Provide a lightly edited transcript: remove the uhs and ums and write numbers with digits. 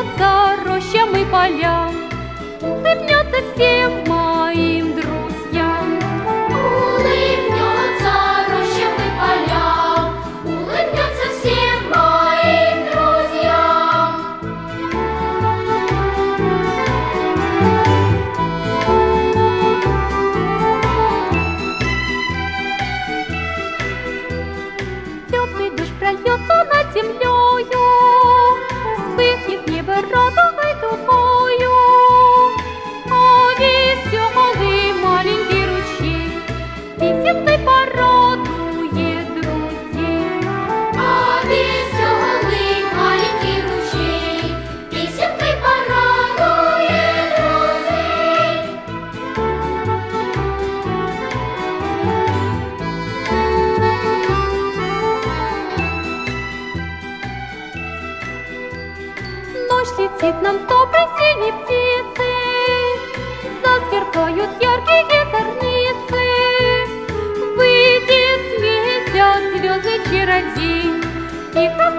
улыбнется рощам и полям, улыбнется всем моим друзьям. Улыбнется рощам и полям, улыбнется всем моим друзьям. Теплый дождь прольется над землею, вспыхнет небо радугой тупою, а веселый маленький ручей песенкой порадует друзей. А веселый маленький ручей песенкой порадует друзей. Ночь летит нам доброй синей птицей, засверкают яркие зорницы. Выйдет месяц, звездный чародей, и